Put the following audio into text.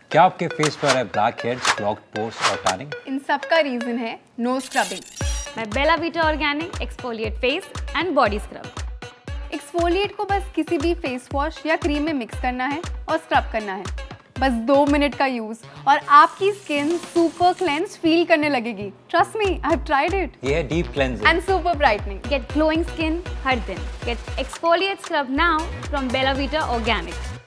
क्या आपके फेस पर है ब्लैक हेड्स, क्लॉग्ड पोर्स और टैनिंग? इन सब का रीजन है नो स्क्रबिंग। मैं Bella Vita organic exfoliate face and body scrub. Exfoliate को बस किसी भी फेस वॉश या क्रीम में मिक्स करना है और स्क्रब करना है। बस 2 मिनट का यूज और आपकी स्किन सुपर क्लेंस फील करने लगेगी। Trust me, I have tried it. ये है deep cleansing and super brightening. Get glowing skin हर दिन। Get exfoliate scrub now from Bella Vita organic.